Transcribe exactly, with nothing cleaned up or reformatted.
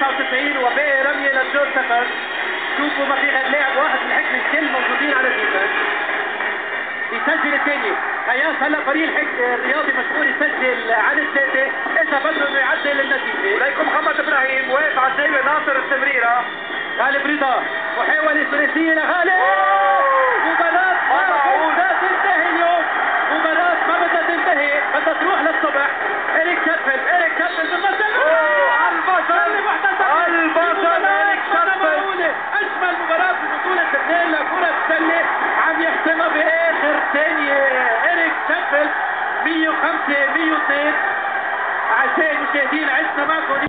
تسعة وتسعين وباقي رميه للدور صفر. شوفوا ما في غير لاعب واحد من الحكم الكل موجودين على الديفنس. يسجل الثاني. خياس هلا فريق الحكم الرياضي مشغول يسجل عن الثالثه اذا بده انه يعدل النتيجه. وليكم محمد ابراهيم واقف على الزاويه ناصر التمريره. غالب رضا محاوله ثلاثيه لغالب. مباراه ما بدها تنتهي اليوم. مباراه ما بدها تنتهي بدها تروح للصبح. إريك شابل إريك شابل بالنصر. البطل البطل إريك شابل. أجمل مباراة في بطولة الليل لكرة السلة عم يحسمها بآخر ثانية. إريك شابل مية وخمسة مية واثنين. أعزائي المشاهدين عشنا معكم